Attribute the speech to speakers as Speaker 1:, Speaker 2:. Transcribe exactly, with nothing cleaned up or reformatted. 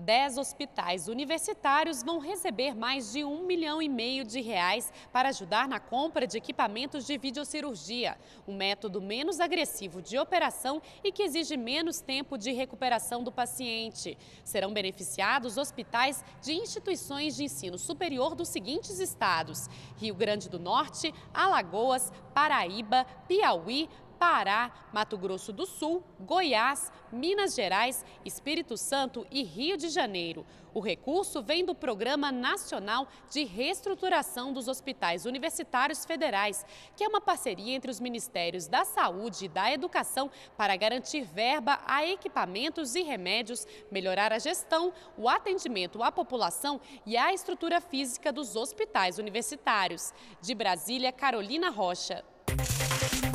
Speaker 1: Dez hospitais universitários vão receber mais de um milhão e meio de reais para ajudar na compra de equipamentos de videocirurgia, um método menos agressivo de operação e que exige menos tempo de recuperação do paciente. Serão beneficiados hospitais de instituições de ensino superior dos seguintes estados: Rio Grande do Norte, Alagoas, Paraíba, Piauí, Pará, Mato Grosso do Sul, Goiás, Minas Gerais, Espírito Santo e Rio de Janeiro. O recurso vem do Programa Nacional de Reestruturação dos Hospitais Universitários Federais, que é uma parceria entre os Ministérios da Saúde e da Educação para garantir verba a equipamentos e remédios, melhorar a gestão, o atendimento à população e a estrutura física dos hospitais universitários. De Brasília, Carolina Rocha.